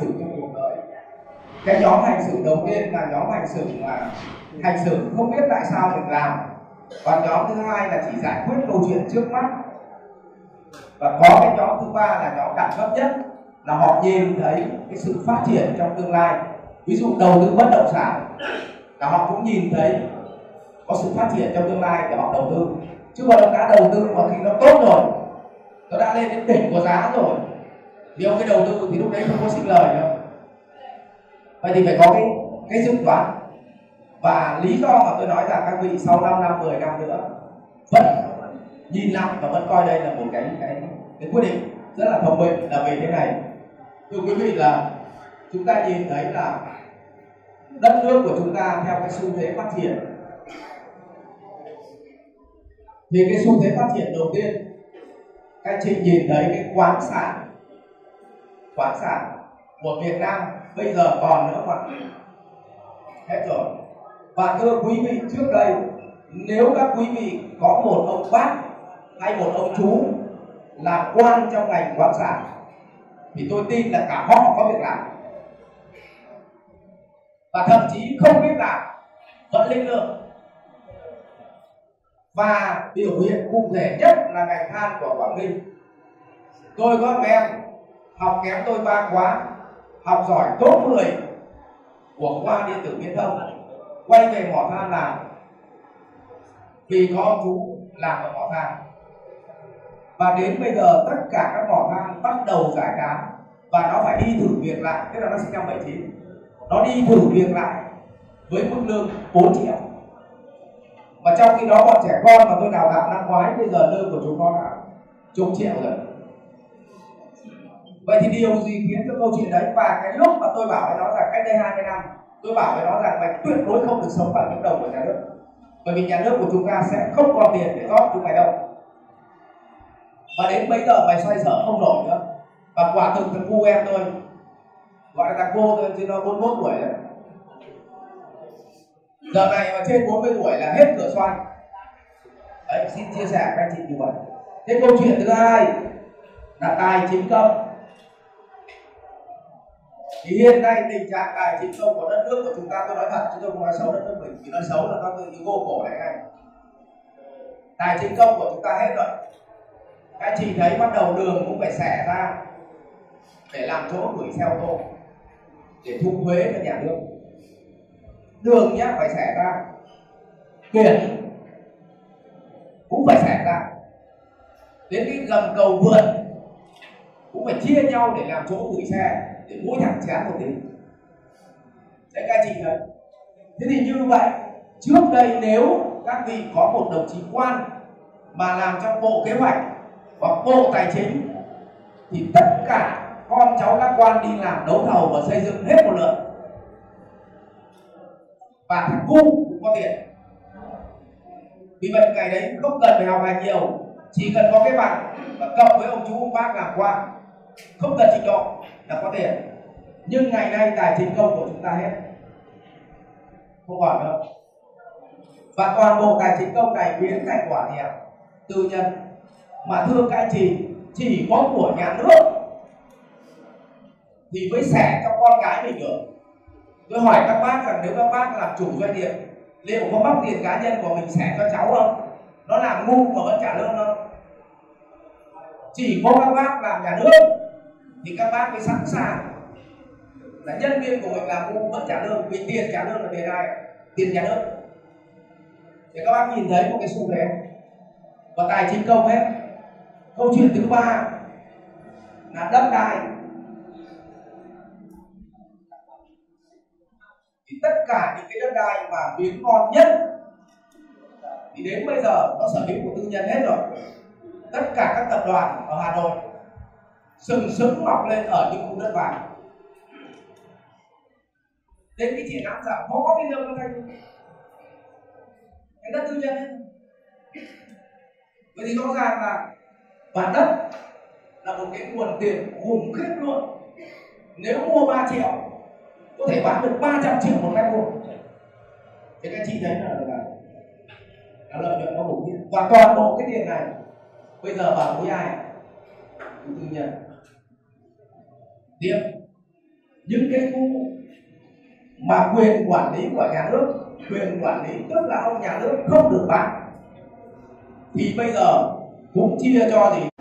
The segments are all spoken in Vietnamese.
xử trong cuộc đời. Cái nhóm hành xử đầu tiên là nhóm hành xử mà hành xử không biết tại sao mình làm. Còn nhóm thứ hai là chỉ giải quyết câu chuyện trước mắt. Và có cái nhóm thứ ba là nhóm đẳng cấp nhất, là họ nhìn thấy cái sự phát triển trong tương lai. Ví dụ đầu tư bất động sản là họ cũng nhìn thấy có sự phát triển trong tương lai để họ đầu tư. Chứ còn ông đã đầu tư mà khi nó tốt rồi, nó đã lên đến đỉnh của giá rồi, thì ông cái đầu tư thì lúc đấy không có sinh lời đâu. Vậy thì phải có cái dự đoán. Và lý do mà tôi nói rằng các vị sau 5 năm, 10 năm nữa vẫn nhìn lại và vẫn coi đây là một cái quyết định rất là thông minh là về thế này. Thưa quý vị, là chúng ta nhìn thấy là đất nước của chúng ta theo cái xu thế phát triển. Thì cái xu thế phát triển đầu tiên, các anh chị nhìn thấy cái khoáng sản của Việt Nam bây giờ còn nữa mà hết rồi. Và thưa quý vị, trước đây nếu các quý vị có một ông bác hay một ông chú làm quan trong ngành khoáng sản thì tôi tin là cả họ có việc làm, và thậm chí không biết làm vẫn linh lương. Và biểu hiện cụ thể nhất là ngành than của Quảng Ninh. Tôi có em học kém tôi 3 khóa, học giỏi top 10 của khoa điện tử viễn thông, quay về mỏ than làm vì có ông chú làm ở mỏ than. Và đến bây giờ tất cả các mỏ than bắt đầu giải tán và nó phải đi thử việc lại, tức là nó sinh năm 79, nó đi thử việc lại với mức lương 4 triệu. Và trong khi đó bọn trẻ con mà tôi đào tạo năm ngoái bây giờ lương của chúng nó đã chục triệu rồi. Vậy thì điều gì khiến cho câu chuyện đấy? Và cái lúc mà tôi bảo với nó rằng cách đây 20 năm tôi bảo với nó rằng mày tuyệt đối không được sống bằng những đồng của nhà nước, bởi vì nhà nước của chúng ta sẽ không còn tiền để rót chúng mày đâu. Và đến bây giờ mày xoay sở không nổi nữa. Và quả thực thằng cu em tôi, gọi là thằng cô thôi chứ nó 41 tuổi rồi, giờ này mà trên 40 tuổi là hết cửa xoay. Đấy, xin chia sẻ các anh chị như vậy. Thế câu chuyện thứ hai là tài chính công. Thì hiện nay tình trạng tài chính công của đất nước của chúng ta, tôi nói thật chứ tôi không nói xấu đất nước mình, vì nói xấu là các tự ý vô cổ này ngay. Tài chính công của chúng ta hết rồi. Các anh chị thấy bắt đầu đường cũng phải xẻ ra để làm chỗ gửi xe ô tô để thu thuế cho nhà nước. Đường nhá phải xẻ ra, biển cũng phải xẻ ra, đến cái gầm cầu vượt cũng phải chia nhau để làm chỗ gửi xe, để mỗi thằng chán một tí. Đấy các anh chị thấy. Thế thì như vậy, trước đây nếu các vị có một đồng chí quan mà làm trong bộ kế hoạch hoặc bộ tài chính thì tất cả con cháu các quan đi làm đấu thầu và xây dựng hết một lượt, và thằng cu cũng có tiền. Vì vậy ngày đấy không cần phải học hành nhiều, chỉ cần có cái bằng và cộng với ông chú ông bác làm quan, không cần trình độ là có tiền. Nhưng ngày nay tài chính công của chúng ta hết, không còn đâu. Và toàn bộ tài chính công này biến thành quả gì ạ? Tư nhân. Mà thưa các anh chị, chỉ có của nhà nước thì mới xẻ cho con cái mình được. Tôi hỏi các bác rằng nếu các bác làm chủ doanh nghiệp, liệu có móc tiền cá nhân của mình xẻ cho cháu không? Nó làm ngu mà vẫn trả lương không? Chỉ có các bác làm nhà nước thì các bác mới sẵn sàng là nhân viên của mình làm ngu vẫn trả lương, vì tiền trả lương là tiền ai? Tiền nhà nước. Để các bác nhìn thấy một cái xu thế. Và tài chính công hết. Câu chuyện thứ ba là đất đai. Thì tất cả những cái đất đai mà miếng ngon nhất thì đến bây giờ nó sở hữu của tư nhân hết rồi. Tất cả các tập đoàn ở Hà Nội sừng sững mọc lên ở những khu đất vàng. Đến cái triển lãm giảm có bây giờ nó thành cái đất tư nhân hết. Vậy thì rõ ràng là và đất là một cái nguồn tiền khủng khiếp luôn. Nếu mua 3 triệu có thể bán được 300 triệu một mét vuông. Thì các chị thấy là lợi nhuận nó khủng khiếp. Và toàn bộ cái tiền này bây giờ vào với ai? Tư nhân. Tiếp những cái khu mà quyền quản lý của nhà nước, quyền quản lý tức là ông nhà nước không được bán, thì bây giờ cũng chia cho gì.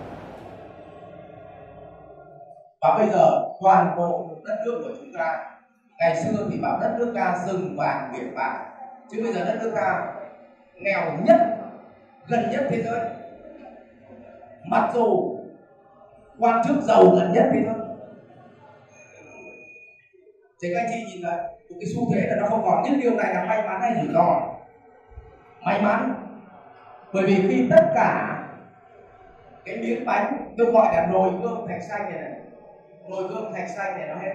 Và bây giờ toàn bộ đất nước của chúng ta, ngày xưa thì bảo đất nước ta rừng vàng biển vàng, chứ bây giờ đất nước ta nghèo nhất, gần nhất thế giới, mặc dù quan chức giàu gần nhất thế giới. Thì các anh chị nhìn thấy một cái xu thế là nó không còn, nhưng điều này là may mắn hay rủi ro? May mắn, bởi vì khi tất cả cái miếng bánh, tôi gọi là nồi cơm thạch xanh này, nồi cơm thạch xanh này nó hết,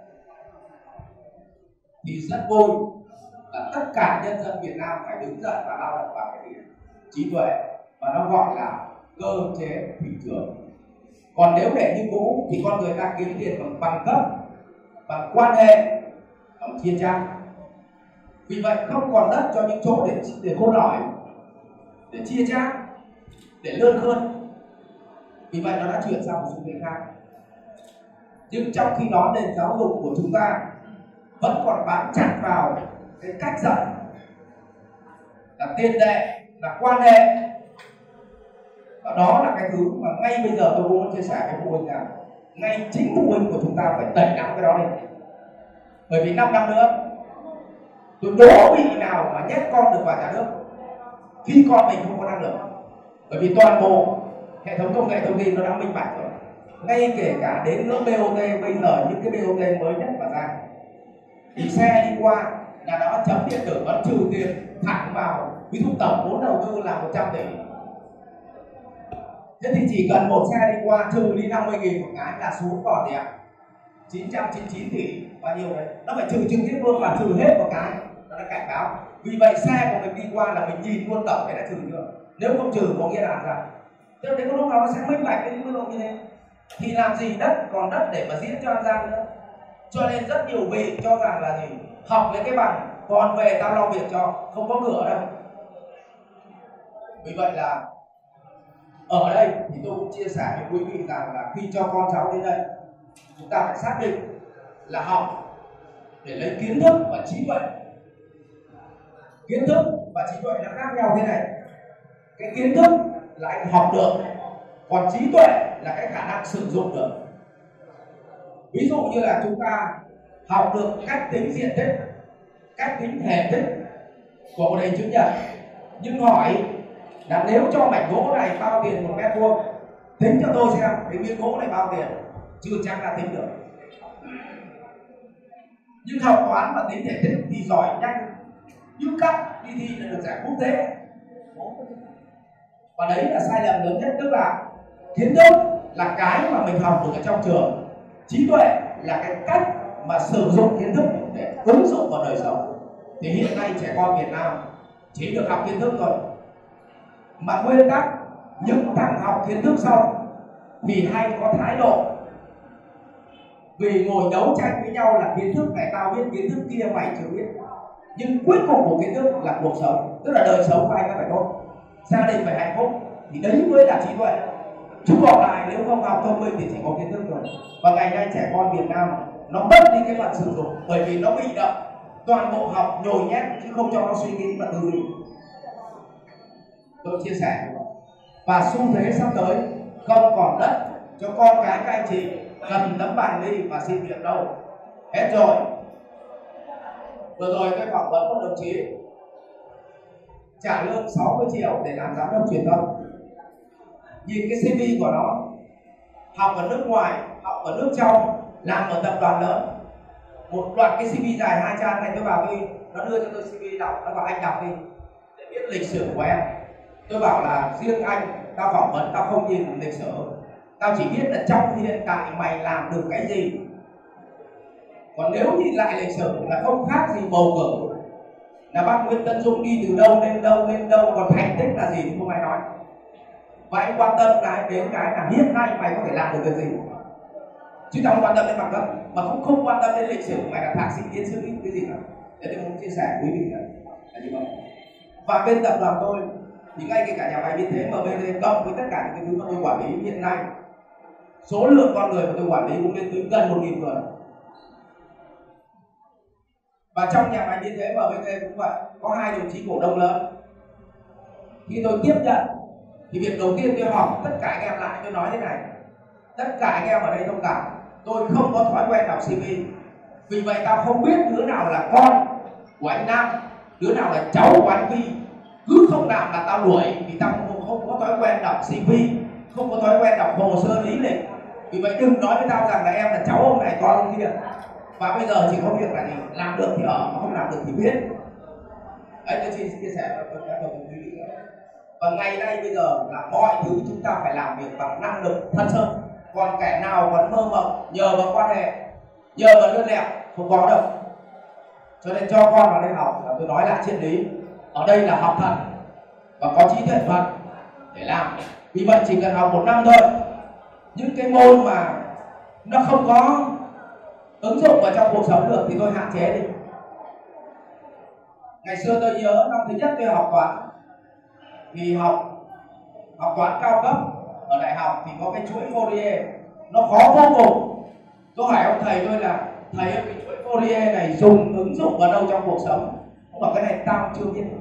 thì rất vui là tất cả nhân dân Việt Nam phải đứng dậy và lao động vào cái trí tuệ, và nó gọi là cơ chế thị trường. Còn nếu để như cũ thì con người ta kiếm tiền bằng bằng cấp, bằng quan hệ, bằng chia chác. Vì vậy không còn đất cho những chỗ để khôn lỏi, để chia chác, để lươn khơn. Vì vậy nó đã chuyển sang một xu thế khác. Nhưng trong khi đó nền giáo dục của chúng ta vẫn còn bám chặt vào cái cách dạy là tiền tệ, là quan hệ. Và đó là cái thứ mà ngay bây giờ tôi muốn chia sẻ với phụ huynh rằng ngay chính phụ huynh của chúng ta phải đẩy nặng cái đó đi. Bởi vì 5 năm nữa tôi đố vị nào mà nhét con được vào nhà nước khi con mình không có năng lực. Bởi vì toàn bộ hệ thống công nghệ thông tin nó đã minh bạch rồi. Ngay kể cả đến nước BOT bây giờ, những cái BOT mới nhất mà ra thì xe đi qua là nó chấm điện tử, vẫn trừ tiền thẳng vào, ví dụ tổng vốn đầu tư là 100 tỷ. Thế thì chỉ cần một xe đi qua trừ đi 50.000 một cái là xuống còn gì ạ? 999 tỷ, bao nhiêu đấy? Nó phải trừ trực tiếp luôn và trừ hết một cái, nó đã cảnh báo. Vì vậy xe của mình đi qua là mình nhìn luôn tổng cái đã trừ chưa? Nếu không trừ có nghĩa là sao? Thế đến lúc nào nó sẽ minh bạch đến mức độ như thế. Thì làm gì đất còn đất để mà diễn cho An Giang nữa. Cho nên rất nhiều vị cho rằng là gì? Học lấy cái bằng, còn về tao lo việc cho, không có cửa đâu. Vì vậy là ở đây thì tôi cũng chia sẻ với quý vị rằng là khi cho con cháu đến đây, chúng ta phải xác định là học để lấy kiến thức và trí tuệ. Kiến thức và trí tuệ nó khác nhau thế này. Cái kiến thức là anh học được, còn trí tuệ là cái khả năng sử dụng được. Ví dụ như là chúng ta học được cách tính diện tích, cách tính thể tích của một hình chữ nhật, nhưng hỏi là nếu cho mảnh gỗ này bao tiền 1 mét vuông, tính cho tôi xem cái miếng gỗ này bao tiền, chưa chắc là tính được. Nhưng học toán và tính thể tích thì giỏi nhanh, như cắt đi thi là được giải quốc tế. Và đấy là sai lầm lớn nhất, tức là kiến thức là cái mà mình học được ở trong trường, trí tuệ là cái cách mà sử dụng kiến thức để ứng dụng vào đời sống. Thì hiện nay trẻ con Việt Nam chỉ được học kiến thức thôi, mà nguyên tắc những thằng học kiến thức xong thì hay có thái độ, vì ngồi đấu tranh với nhau là kiến thức này tao biết, kiến thức kia mày chưa biết. Nhưng cuối cùng của kiến thức là cuộc sống, tức là đời sống của anh nó phải tốt, gia đình phải hạnh phúc, thì đấy mới là trí tuệ. Chứ còn lại nếu không học thông minh thì chỉ có kiến thức rồi. Và ngày nay trẻ con Việt Nam nó mất đi cái phần sử dụng, bởi vì nó bị động, toàn bộ học nhồi nhét chứ không cho nó suy nghĩ và tư duy. Tôi chia sẻ. Và xu thế sắp tới không còn đất cho con cái các anh chị cần tấm bằng đi và xin việc đâu, hết rồi. Vừa rồi tôi phỏng vấn một đồng chí trả lương 60 triệu để làm giám đốc truyền thông. Nhìn cái CV của nó, học ở nước ngoài, học ở nước trong, làm ở tập đoàn lớn, một loạt cái CV dài 2 trang này. Tôi bảo nó đưa cho tôi CV đọc, nó bảo anh đọc đi để biết lịch sử của em. Tôi bảo là riêng anh, tao phỏng vấn tao không nhìn lịch sử, tao chỉ biết là trong hiện tại mày làm được cái gì. Còn nếu nhìn lại lịch sử là không khác gì bầu cử, là bác Nguyễn Tấn Dũng đi từ đâu lên đâu lên đâu, còn thành tích là gì thì không ai nói. Và anh quan tâm đến cái là hiện nay mày có thể làm được cái gì, chứ tao không quan tâm đến bằng cấp, mà cũng không quan tâm đến lịch sử mày là thạc sĩ tiến sĩ cái gì cả. Để tôi muốn chia sẻ với quý vị là như vậy. Và bên tập đoàn tôi thì ngay cả nhà máy biên thế MBT cộng với tất cả những cái thứ mà tôi quản lý hiện nay, số lượng con người mà tôi quản lý cũng lên tới gần 1.000 người. Và trong nhà máy biên chế MBK cũng vậy, có 2 đồng chí cổ đông lớn. Khi tôi tiếp nhận thì việc đầu tiên tôi hỏi tất cả anh em lại, tôi nói thế này: tất cả anh em ở đây thông cảm, tôi không có thói quen đọc CV, vì vậy tao không biết đứa nào là con của anh Nam, đứa nào là cháu của anh Vi. Cứ không làm là tao đuổi, vì tao không có thói quen đọc CV, không có thói quen đọc hồ sơ lý lịch. Vì vậy đừng nói với tao rằng là em là cháu ông này con ông kia. Và bây giờ chỉ có việc là gì? Làm được thì ở, mà không làm được thì biết. Đấy, tôi xin chia sẻ với các đồng chí. Và ngày nay bây giờ là mọi thứ chúng ta phải làm việc bằng năng lực thật sự. Còn kẻ nào còn mơ mộng nhờ vào quan hệ, nhờ vào lươn lẹo, không có đâu. Cho nên cho con vào đây học là tôi nói lại triết lý. Ở đây là học thật và có trí tuệ thật để làm. Vì vậy chỉ cần học 1 năm thôi. Những cái môn mà nó không có ứng dụng vào trong cuộc sống được thì tôi hạn chế đi. Ngày xưa tôi nhớ năm thứ nhất tôi học toán, vì học toán cao cấp ở đại học thì có cái chuỗi Fourier nó khó vô cùng. Tôi hỏi ông thầy tôi là: thầy ơi, cái chuỗi Fourier này dùng ứng dụng vào đâu trong cuộc sống? Ông bảo: cái này tao chưa biết.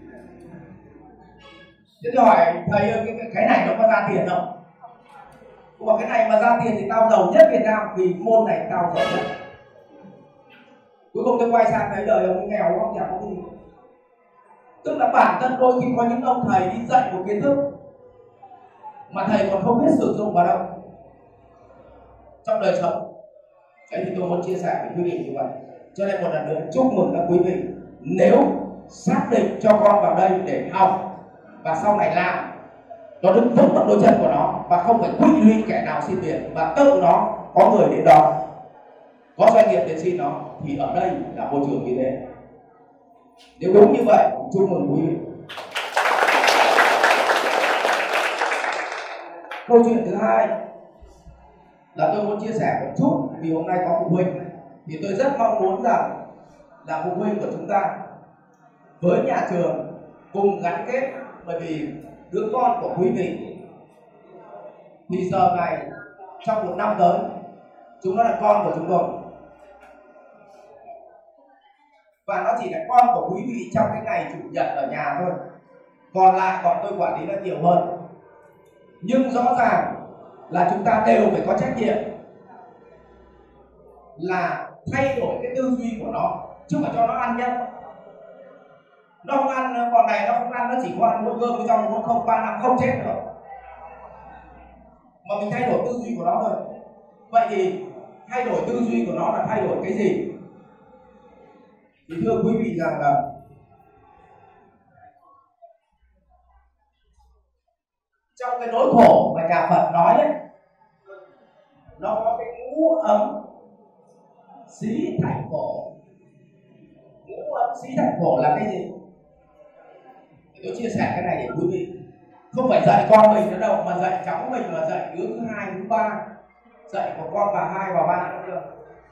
Thế tôi hỏi thầy ơi, cái này nó có ra tiền không? Ông bảo: cái này mà ra tiền thì tao giàu nhất Việt Nam, vì môn này tao giỏi nhất. Cuối cùng tôi quay sang thấy đời ông nghèo, ông chẳng có cái gì. Tức là bản thân đôi khi có những ông thầy đi dạy một kiến thức mà thầy còn không biết sử dụng vào đâu trong đời sống. Thế thì tôi muốn chia sẻ với quý vị như vậy. Cho nên một lần nữa chúc mừng các quý vị, nếu xác định cho con vào đây để học và sau này làm, nó đứng vững bằng đôi chân của nó và không phải quỵ lụy kẻ nào xin tiền, và tự nó có người đến đón, có doanh nghiệp đến xin nó, thì ở đây là môi trường như thế. Nếu đúng như vậy, chúc mừng quý vị. Câu chuyện thứ hai là tôi muốn chia sẻ một chút, vì hôm nay có phụ huynh thì tôi rất mong muốn rằng là phụ huynh của chúng ta với nhà trường cùng gắn kết. Bởi vì đứa con của quý vị thì giờ này trong 1 năm tới chúng nó là con của chúng tôi, và nó chỉ là con của quý vị trong cái ngày chủ nhật ở nhà thôi, còn lại bọn tôi quản lý nó nhiều hơn. Nhưng rõ ràng là chúng ta đều phải có trách nhiệm là thay đổi cái tư duy của nó, chứ không phải cho nó ăn nhá. Nó không ăn, con này nó không ăn, nó chỉ có ăn bữa cơm với rau muống không, 3 năm không chết được. Mà mình thay đổi tư duy của nó thôi. Vậy thì thay đổi tư duy của nó là thay đổi cái gì? Thì thưa quý vị rằng là trong cái nỗi khổ mà nhà Phật nói ấy, nó có cái ngũ ấm xí thành khổ. Ngũ ấm xí thành khổ là cái gì? Thì tôi chia sẻ cái này để quý vị không phải dạy con mình nữa đâu, mà dạy cháu mình, mà dạy đứa thứ 2, thứ 3, dạy của con bà 2, bà 3 nữa được.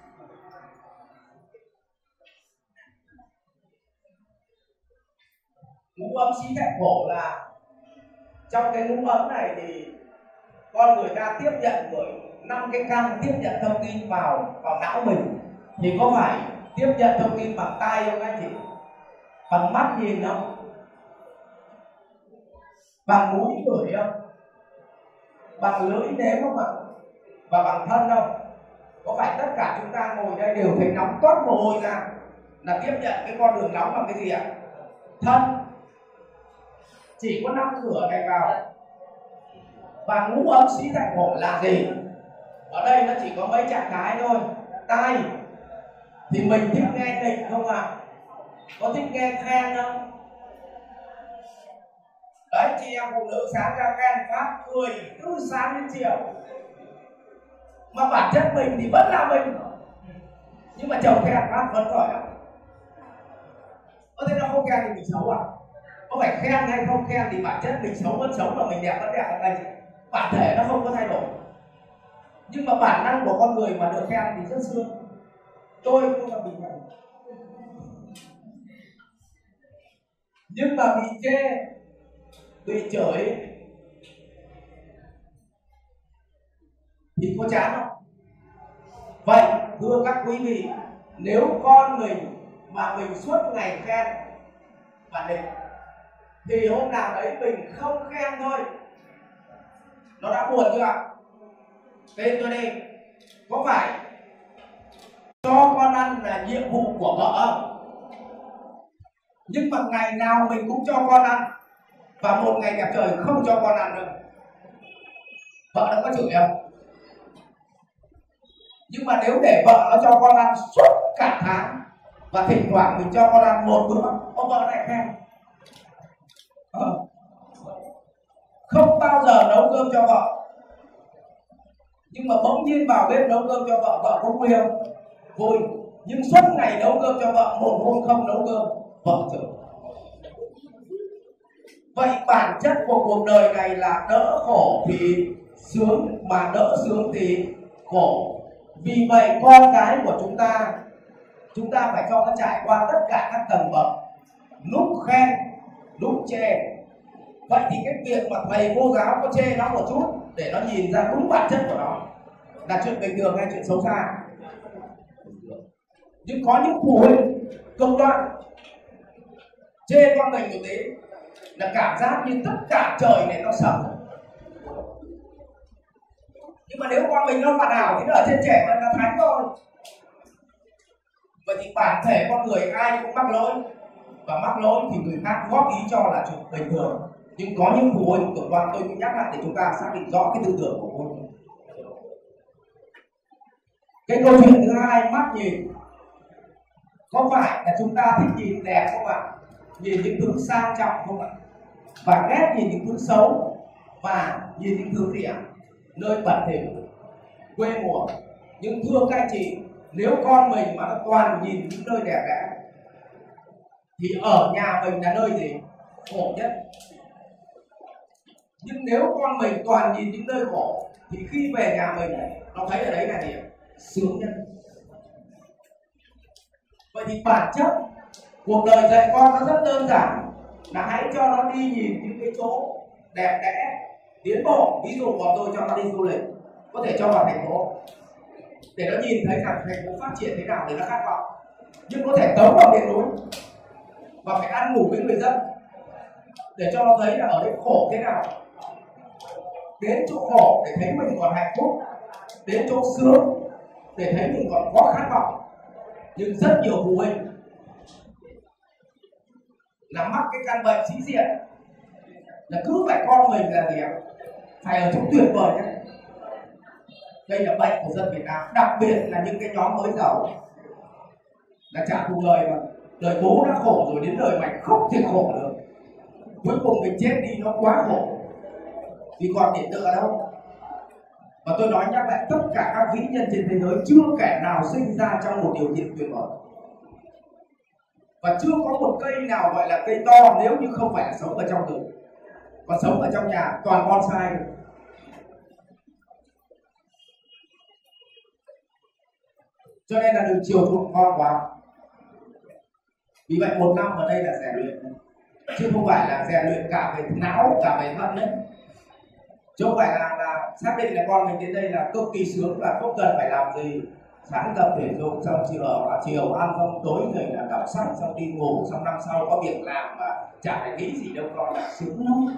Ngũ ấm xí thành khổ là trong cái ngũ ấm này thì con người ta tiếp nhận bởi 5 cái căn tiếp nhận thông tin vào não mình. Thì có phải tiếp nhận thông tin bằng tai không anh chị? Bằng mắt nhìn không? Bằng mũi ngửi không? Bằng lưỡi nếm không ạ? Và bằng thân không? Có phải tất cả chúng ta ngồi đây đều thấy nóng toát mồ hôi ra là tiếp nhận cái con đường nóng bằng cái gì ạ? Thân. Chỉ có 5 cửa này vào. Và ngũ ấm xí thành khổ là gì? Ở đây nó chỉ có mấy trạng thái thôi. Tai thì mình thích nghe nịnh không ạ? Có thích nghe khen không? Đấy, chị em phụ nữ sáng ra khen phát cười cứ sáng đến chiều. Mà bản chất mình thì vẫn là mình, nhưng mà chồng khen phát vẫn giỏi lắm. Có thế nó không khen thì mình xấu à? Có phải khen hay không khen thì bản chất mình xấu vẫn xấu, và mình đẹp vẫn đẹp ở đây. Bản thể nó không có thay đổi, nhưng mà bản năng của con người mà được khen thì rất sướng. Tôi cũng là bình thường, nhưng mà bị chê, bị chửi thì có chán không? Vậy thưa các quý vị, nếu con mình mà mình suốt ngày khen bạn định, thì hôm nào đấy mình không khen thôi nó đã buồn chưa ạ? Tên tôi đi, có phải cho con ăn là nhiệm vụ của vợ không? Nhưng mà ngày nào mình cũng cho con ăn, và một ngày đẹp trời không cho con ăn nữa, vợ nó có chửi không? Nhưng mà nếu để vợ nó cho con ăn suốt cả tháng, và thỉnh thoảng mình cho con ăn một bữa, ông vợ lại khen. Không bao giờ nấu cơm cho vợ, nhưng mà bỗng nhiên vào bếp nấu cơm cho vợ, vợ có vui không? Vui. Nhưng suốt ngày nấu cơm cho vợ, một hôm không nấu cơm, vợ chửi. Vậy bản chất của cuộc đời này là đỡ khổ thì sướng, mà đỡ sướng thì khổ. Vì vậy con cái của chúng ta phải cho nó trải qua tất cả các tầng bậc, lúc khen, lúc chê. Vậy thì cái việc mà thầy cô giáo có chê nó một chút để nó nhìn ra đúng bản chất của nó là chuyện bình thường hay chuyện xấu xa? Nhưng có những phụ huynh cực đoan, chê con mình một tí là cảm giác như tất cả trời này nó sập. Nhưng mà nếu con mình nó hoàn hảo thì nó ở trên trẻ mà là thánh thôi. Vậy thì bản thể con người ai cũng mắc lỗi, và mắc lỗi thì người khác góp ý cho là chuyện bình thường. Nhưng có những phụ huynh cực đoan, tôi cũng nhắc lại để chúng ta xác định rõ cái tư tưởng của phụ huynh. Cái câu chuyện thứ hai, mắt nhìn. Có phải là chúng ta thích nhìn đẹp không ạ? Nhìn những thứ sang trọng không ạ? Và ghét nhìn những thứ xấu, và nhìn những thứ gì ạ? Nơi bẩn thỉu, quê mùa. Nhưng thưa các anh chị, nếu con mình mà nó toàn nhìn những nơi đẹp đẽ thì ở nhà mình là nơi gì? Khổ nhất. Nhưng nếu con mình toàn nhìn những nơi khổ thì khi về nhà mình nó thấy ở đấy là gì? Sướng nhất. Vậy thì bản chất cuộc đời dạy con nó rất đơn giản, là hãy cho nó đi nhìn những cái chỗ đẹp đẽ, tiến bộ. Ví dụ bọn tôi cho nó đi du lịch, có thể cho vào thành phố để nó nhìn thấy rằng thành phố phát triển thế nào để nó khát vọng. Nhưng có thể tống vào miền núi và phải ăn ngủ với người dân để cho nó thấy là ở đây khổ thế nào. Đến chỗ khổ để thấy mình còn hạnh phúc, đến chỗ sướng để thấy mình còn có khát vọng. Nhưng rất nhiều phụ huynh là mắc cái căn bệnh sĩ diện, là cứ phải con mình là gì ạ? Phải ở chỗ tuyệt vời nhất. Đây là bệnh của dân Việt Nam, đặc biệt là những cái nhóm mới giàu, là trả thù đời mà. Đời bố đã khổ rồi, đến đời mày không thể khổ được. Cuối cùng mình chết đi nó quá khổ, vì còn điểm tựa đâu. Và tôi nói nhắc lại, tất cả các vĩ nhân trên thế giới chưa kẻ nào sinh ra trong một điều kiện tuyệt vời, và chưa có một cây nào gọi là cây to nếu như không phải là sống ở trong rừng. Còn sống ở trong nhà toàn bonsai. Cho nên là đừng chiều chuộng con quá. Vì vậy 1 năm ở đây là rèn luyện, chứ không phải là rèn luyện cả về não, cả về thận đấy. Chứ không phải là xác định là con mình đến đây là cực kỳ sướng và không cần phải làm gì. Sáng tập thể dục, xong chiều ăn, xong tối rồi là đọc sách, xong đi ngủ, xong năm sau có việc làm và chả phải nghĩ gì đâu, con là sướng lắm.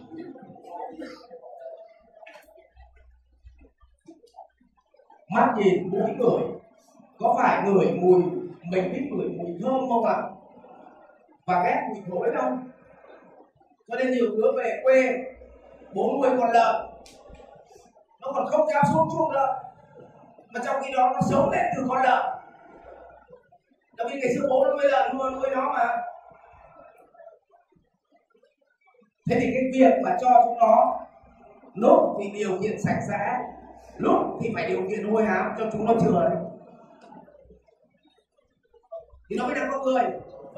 Mắt nhìn, mũi ngửi. Có phải ngửi mùi, mình biết ngửi mùi thơm không ạ? Và ghét mùi thối không? Cho nên nhiều đứa về quê, bố nuôi con lợn, nó còn không dám xuống chuồng lợn, mà trong khi đó nó sống lên từ con lợn. Tại vì ngày xưa bố nó nuôi lợn, nuôi nó mà. Thế thì cái việc mà cho chúng nó lúc thì điều kiện sạch sẽ, lúc thì phải điều kiện hôi hám cho chúng nó chừa đấy, thì nó mới đang có người.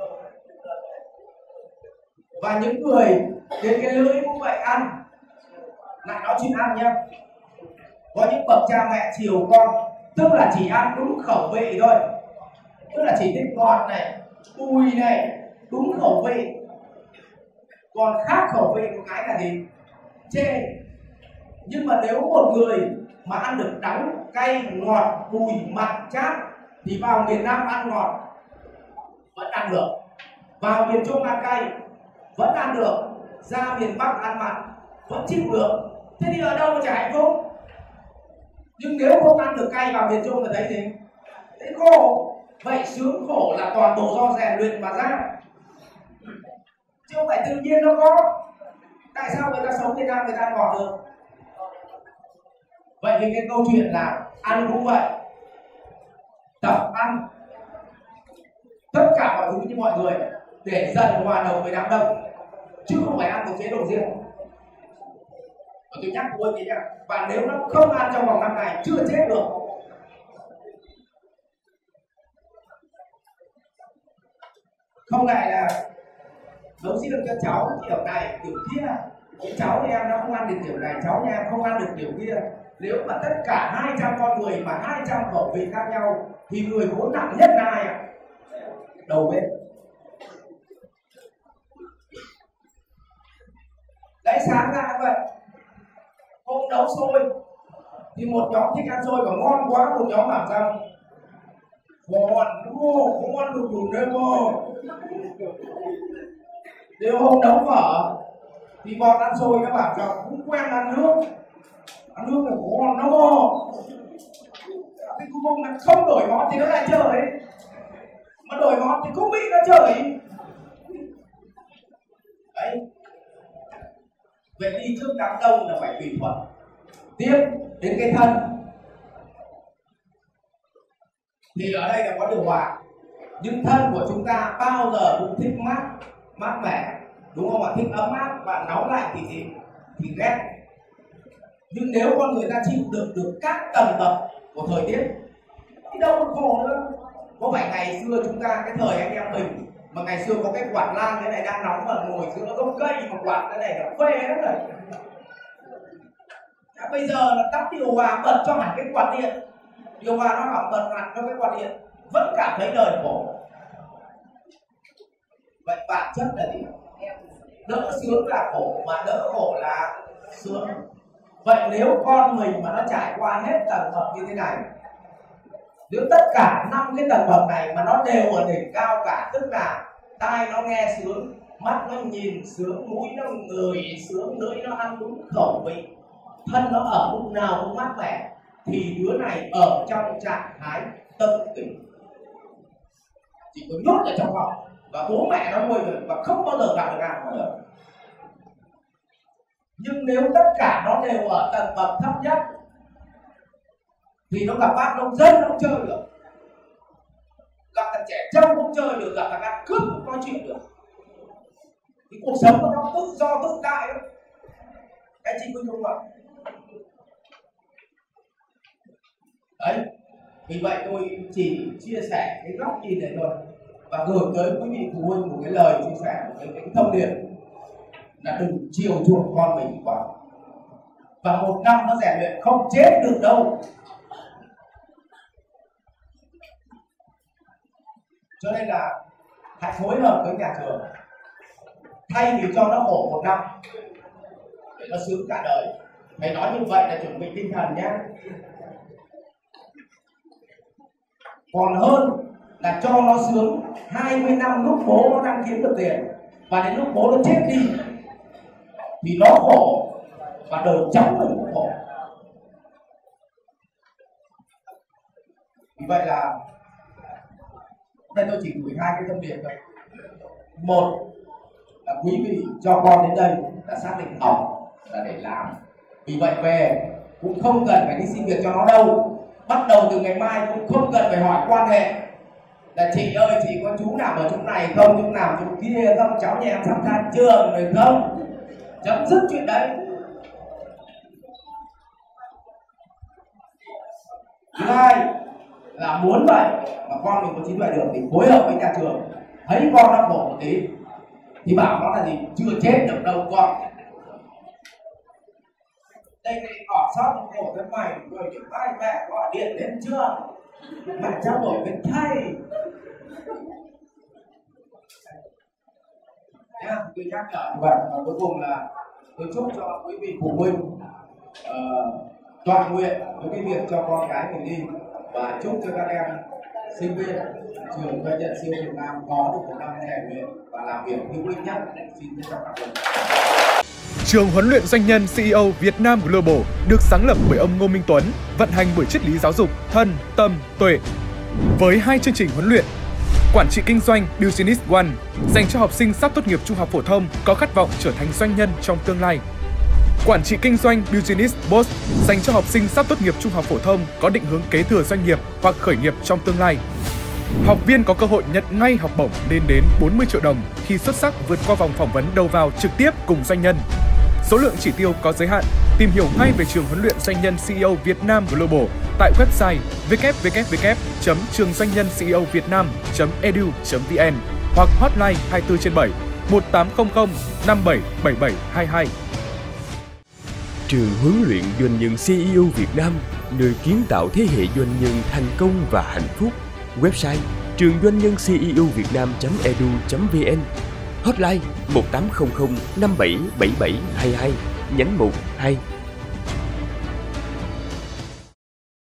Và những người đến cái lưỡi cũng vậy, ăn lại nói chuyện ăn nhá. Có những bậc cha mẹ chiều con, tức là chỉ ăn đúng khẩu vị thôi, tức là chỉ thích ngọt này, bùi này, đúng khẩu vị. Còn khác khẩu vị một cái là gì? Chê. Nhưng mà nếu một người mà ăn được đắng, cay, ngọt, bùi, mặn, chát thì vào miền Nam ăn ngọt, ăn được, vào miền Trung ăn cay vẫn ăn được, ra miền Bắc ăn mặn vẫn chịu được. Thế thì ở đâu mà chả hạnh phúc? Nhưng nếu không ăn được cay vào miền Trung là thấy gì? Thấy khổ. Vậy sướng khổ là toàn bộ do rèn luyện mà ra, chứ không phải tự nhiên nó có. Tại sao người ta sống Việt Nam người ta ngọt được? Vậy thì cái câu chuyện là ăn cũng vậy, tập ăn tất cả mọi thứ như mọi người để dần hòa đồng với đám đông, chứ không phải ăn một chế độ riêng. Và tôi nhắc cô ấy nhá, và nếu nó không ăn trong vòng 5 ngày chưa chết được. Không lại là nấu riêng cho cháu kiểu này kiểu kia, cái cháu em nó không ăn được kiểu này, cháu nhà em không ăn được kiểu kia. Nếu mà tất cả 200 con người mà 200 khẩu vị khác nhau thì người khốn nặng nhất là ai ạ? Đầu bếp. Đấy, sáng ra vậy, hôm nấu xôi thì một nhóm thích ăn xôi và ngon quá, một nhóm bảo rằng ngon không ăn được đủ đấy mà. Nếu hôm nấu phở thì bọn ăn xôi nó bảo rằng cũng quen ăn nước là ngon nó ngon. Cái cuối cùng là không đổi món thì nó lại chửi, mà đổi món thì cũng bị nó chửi. Đấy, vậy đi trước đám đông là phải tùy thuận. Tiếp đến cái thân thì ở đây là có điều hòa, nhưng thân của chúng ta bao giờ cũng thích mát mẻ, đúng không ạ? Thích ấm áp, và nóng lạnh thì gì? Thì ghét. Nhưng nếu con người ta chịu được các tầng bậc của thời tiết thì đâu có khổ nữa. Có phải ngày xưa chúng ta, cái thời anh em mình mà ngày xưa có cái quạt lan thế này đang nóng mà ngồi giữa gốc cây mà quạt thế này là phê lắm rồi. Bây giờ là tắt điều hòa bật cho hẳn cái quạt điện, điều hòa nó bảo bật hẳn cho cái quạt điện vẫn cảm thấy đời khổ. Vậy bản chất là gì? Đỡ sướng là khổ, mà đỡ khổ là sướng. Vậy nếu con mình mà nó trải qua hết tầng bậc như thế này, nếu tất cả 5 cái tầng bậc này mà nó đều ở đỉnh cao cả, tức là tai nó nghe sướng, mắt nó nhìn sướng, mũi nó ngửi sướng, lưỡi nó ăn đúng khẩu vị, thân nó ở lúc nào cũng mát mẻ, thì đứa này ở trong trạng thái tâm tĩnh, chỉ có nhốt ở trong phòng và bố mẹ nó nuôi được và không bao giờ gặp được nào bao giờ. Nhưng nếu tất cả nó đều ở tầng bậc thấp nhất thì nó gặp bác nông dân nó không chơi được, gặp thằng trẻ trâu cũng chơi được, gặp thằng ăn cướp cũng nói chuyện được. Thì cuộc sống của nó tự do tự tại đó. Anh chị có đúng không? Đấy, vì vậy tôi chỉ chia sẻ cái góc nhìn này thôi và gửi tới quý vị phụ huynh một cái lời chia sẻ, một cái thông điệp là đừng chiều chuộng con mình quá. Và 1 năm nó rèn luyện không chết được đâu. Cho nên là hãy phối hợp với nhà trường, thay vì cho nó khổ 1 năm để nó sướng cả đời. Thầy nói như vậy là chuẩn bị tinh thần nhé. Còn hơn là cho nó sướng 20 năm lúc bố nó đang kiếm được tiền, và đến lúc bố nó chết đi thì nó khổ và đời cháu mình cũng khổ. Vì vậy là đây tôi chỉ gửi 2 cái thông điệp thôi. Một là quý vị cho con đến đây là xác định học là để làm, vì vậy về cũng không cần phải đi xin việc cho nó đâu. Bắt đầu từ ngày mai cũng không cần phải hỏi quan hệ là chị ơi chị có chú nào ở chỗ này không, chú nào chỗ kia không, cháu nhà em sắp ra trường rồi không. Chấm dứt chuyện đấy. Thứ hai là muốn vậy mà con mình có trí tuệ được thì phối hợp với nhà trường, thấy con nó khổ một tí thì bảo nó là gì, chưa chết được đâu con. Đây này bỏ sót một khổ với mày rồi những ai mẹ gọi điện đến chưa, mẹ trao đổi với thầy nhá. Tôi nhắc nhở như vậy. Và cuối cùng là tôi chúc cho quý vị phụ huynh toàn nguyện với cái việc cho con cái mình đi, và chúc cho các em sinh viên trường doanh nhân CEO Việt Nam có được một năm rèn luyện và làm việc hữu ích nhất. Xin trân trọng cảm ơn. Trường huấn luyện doanh nhân CEO Việt Nam Global được sáng lập bởi ông Ngô Minh Tuấn, vận hành bởi triết lý giáo dục thân, tâm, tuệ. Với 2 chương trình huấn luyện: Quản trị kinh doanh Business One dành cho học sinh sắp tốt nghiệp trung học phổ thông có khát vọng trở thành doanh nhân trong tương lai. Quản trị kinh doanh Business Boss dành cho học sinh sắp tốt nghiệp trung học phổ thông có định hướng kế thừa doanh nghiệp hoặc khởi nghiệp trong tương lai. Học viên có cơ hội nhận ngay học bổng lên đến 40 triệu đồng khi xuất sắc vượt qua vòng phỏng vấn đầu vào trực tiếp cùng doanh nhân. Số lượng chỉ tiêu có giới hạn. Tìm hiểu ngay về trường huấn luyện doanh nhân CEO Việt Nam Global tại website www.trường doanh nhân CEO Việt Nam.edu.vn hoặc hotline 24/7 1800 577722. Trường huấn luyện doanh nhân CEO Việt Nam, nơi kiến tạo thế hệ doanh nhân thành công và hạnh phúc. Website trường doanh nhân CEO Việt Nam.edu.vn, hotline 1800 577722, nhánh 1 2.